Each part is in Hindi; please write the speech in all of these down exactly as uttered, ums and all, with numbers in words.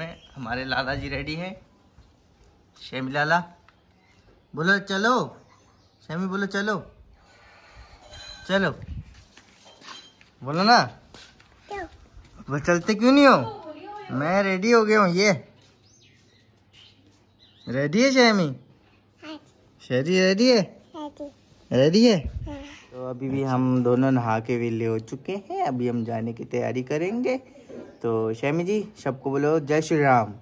में हमारे लाला जी रेडी हैं। शेमी लाला बोलो चलो, शेमी बोलो चलो, चलो बोलो ना। वो चलते क्यों नहीं हो? मैं रेडी हो गया हूँ। ये रेडी है शेमी? शेरी रेडी है? रेडी है। तो अभी भी हम दोनों नहा के वेले हो चुके हैं। अभी हम जाने की तैयारी करेंगे। तो शेमी जी सबको बोलो जय श्री राम।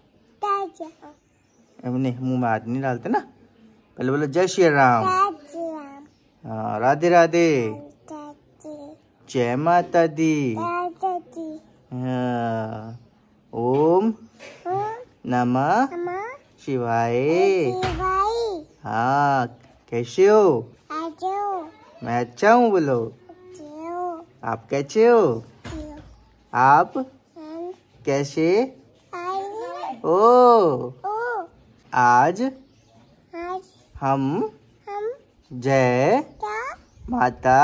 नहीं, मुंह में हाथ नहीं डालते ना, पहले बोलो जय श्री राम। हाँ, राधे राधे, जय माता दी। हाँ, ओम नमः शिवाय। हाँ, कैसे हो? मैं अच्छा हूँ। बोलो आप कैसे हो? आप कैसे ओ? आज हम जय माता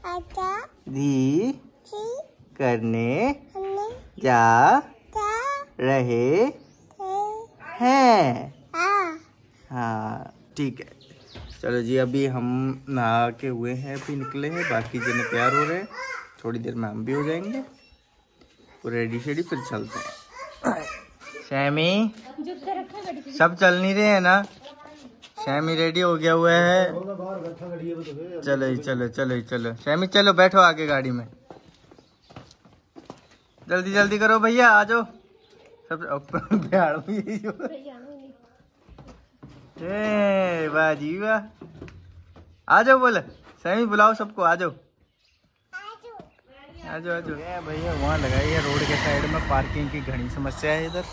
दी करने जा रहे हैं। हाँ ठीक है, चलो जी। अभी हम नहा के हुए हैं, अभी निकले हैं, बाकी जने तैयार हो रहे हैं। थोड़ी देर में हम भी हो जाएंगे पूरे रेडी शेडी, फिर चलते हैं। शैमी सब चल नहीं रहे हैं ना? शैमी रेडी हो गया हुआ है। चलो ही चलो, चलो ही चलो। शैमी चलो बैठो आगे गाड़ी में, जल्दी जल्दी करो भैया, आ जाओ सब। बिहार में यही हो। ए वाह जी वाह, आ जाओ बोले। शैमी बुलाओ सबको, आ जाओ आ जाओ आ जाओ। भैया वहाँ लगाई है रोड के साइड में, पार्किंग की घनी समस्या है इधर।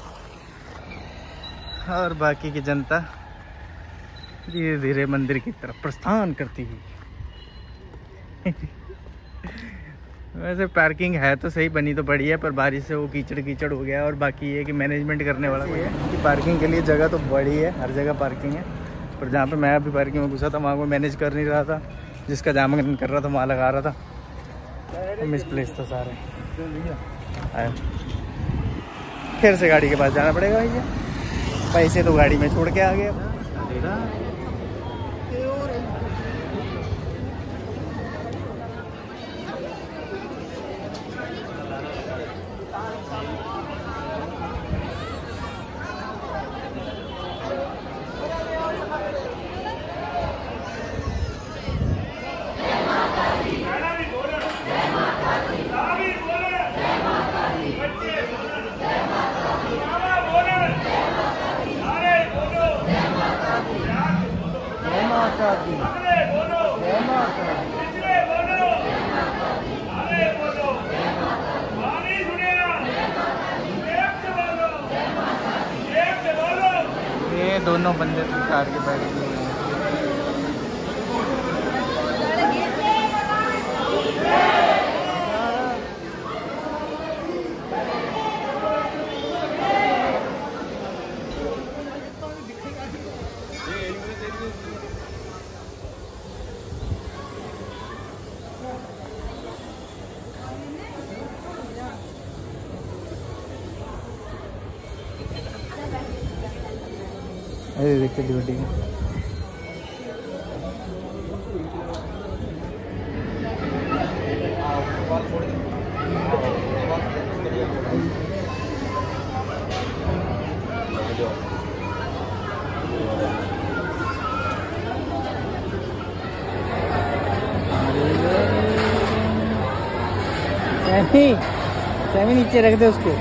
और बाकी की जनता धीरे धीरे मंदिर की तरफ प्रस्थान करती हुई। वैसे पार्किंग है तो सही, बनी तो बढ़िया है, पर बारिश से वो कीचड़ कीचड़ हो गया। और बाकी ये कि मैनेजमेंट करने वाला कोई है कि पार्किंग के लिए जगह तो बड़ी है, हर जगह पार्किंग है, पर जहाँ पे मैं अभी पार्किंग में घुसा था वहाँ को मैनेज कर नहीं रहा था। जिसका जहाँ मन कर रहा था वहाँ लगा रहा था, मिस प्लेस था सारे। फिर से गाड़ी के पास जाना पड़ेगा भैया, पैसे तो गाड़ी में छोड़ के आ गया। ये दोनों बंदे कार के बैठ गए। अरे देखते ड्यूटी में सैमी सैमी नीचे रख दे उसको।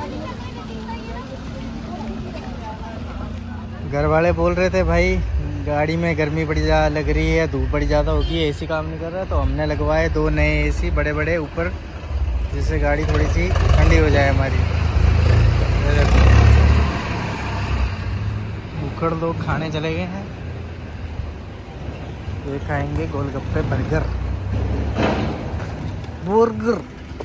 घर वाले बोल रहे थे भाई गाड़ी में गर्मी बड़ी ज़्यादा लग रही है, धूप बड़ी ज़्यादा होगी, एसी काम नहीं कर रहा, तो हमने लगवाए दो नए एसी बड़े बड़े ऊपर, जिससे गाड़ी थोड़ी सी ठंडी हो जाए हमारी। भूखड़ लोग खाने चले गए हैं, ये खाएंगे golgappe burger burger.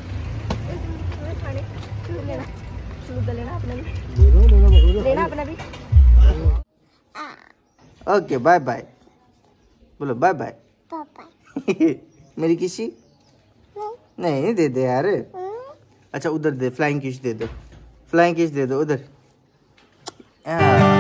Okay bye bye बोलो, बाय बाय। मेरी किसी नहीं, नहीं दे दे यार। अच्छा उधर दे, फ्लाइंग किस दे दो, फ्लाइंग किस दे दो उधर।